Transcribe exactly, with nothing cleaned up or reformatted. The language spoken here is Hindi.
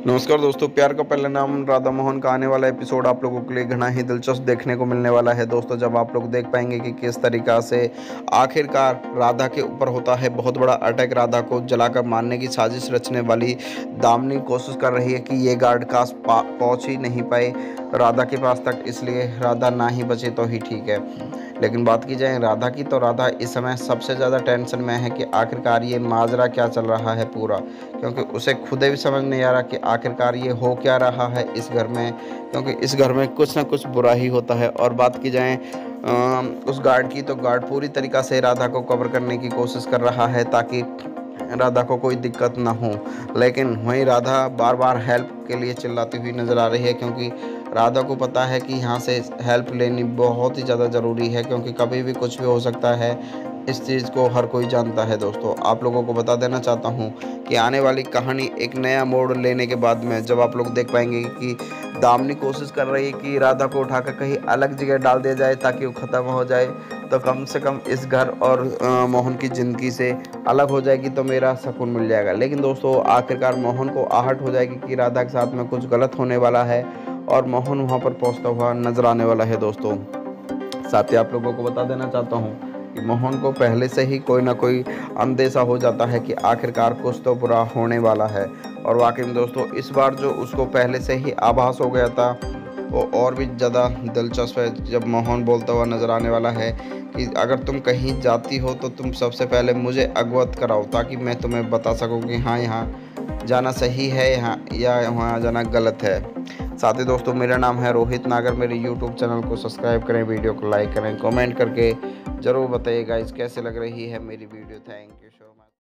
नमस्कार दोस्तों, प्यार का पहला नाम राधा मोहन का आने वाला एपिसोड आप लोगों के लिए घना ही दिलचस्प देखने को मिलने वाला है दोस्तों। जब आप लोग देख पाएंगे कि किस तरीक़ा से आखिरकार राधा के ऊपर होता है बहुत बड़ा अटैक। राधा को जलाकर मारने की साजिश रचने वाली दामिनी कोशिश कर रही है कि ये गार्ड काश पहुंच ही नहीं पाए राधा के पास तक, इसलिए राधा ना ही बचे तो ही ठीक है। लेकिन बात की जाए राधा की, तो राधा इस समय सबसे ज़्यादा टेंशन में है कि आखिरकार ये माजरा क्या चल रहा है पूरा, क्योंकि उसे खुद भी समझ नहीं आ रहा कि आखिरकार ये हो क्या रहा है इस घर में, क्योंकि इस घर में कुछ ना कुछ बुरा ही होता है। और बात की जाए उस गार्ड की, तो गार्ड पूरी तरीक़ा से राधा को कवर करने की कोशिश कर रहा है ताकि राधा को कोई दिक्कत ना हो। लेकिन वहीं राधा बार बार हेल्प के लिए चिल्लाती हुई नज़र आ रही है, क्योंकि राधा को पता है कि यहाँ से हेल्प लेनी बहुत ही ज़्यादा ज़रूरी है, क्योंकि कभी भी कुछ भी हो सकता है। इस चीज़ को हर कोई जानता है दोस्तों। आप लोगों को बता देना चाहता हूँ कि आने वाली कहानी एक नया मोड़ लेने के बाद में जब आप लोग देख पाएंगे कि दामिनी कोशिश कर रही है कि राधा को उठाकर कहीं अलग जगह डाल दिया जाए ताकि वो ख़त्म हो जाए, तो कम से कम इस घर और आ, मोहन की ज़िंदगी से अलग हो जाएगी तो मेरा सुकून मिल जाएगा। लेकिन दोस्तों आखिरकार मोहन को आहट हो जाएगी कि राधा के साथ में कुछ गलत होने वाला है और मोहन वहाँ पर पहुँचता हुआ नजर आने वाला है दोस्तों। साथ ही आप लोगों को बता देना चाहता हूँ कि मोहन को पहले से ही कोई ना कोई अंदेशा हो जाता है कि आखिरकार कुछ तो बुरा होने वाला है। और वाकई में दोस्तों इस बार जो उसको पहले से ही आभास हो गया था वो और भी ज़्यादा दिलचस्प है, जब मोहन बोलता हुआ नज़र आने वाला है कि अगर तुम कहीं जाती हो तो तुम सबसे पहले मुझे अवगत कराओ ताकि मैं तुम्हें बता सकूं कि हाँ यहाँ जाना सही है यहाँ या वहाँ जाना गलत है। साथ ही दोस्तों मेरा नाम है रोहित नागर। मेरे यूट्यूब चैनल को सब्सक्राइब करें, वीडियो को लाइक करें, कमेंट करके ज़रूर बताइएगा इस कैसे लग रही है मेरी video. Thank you so much.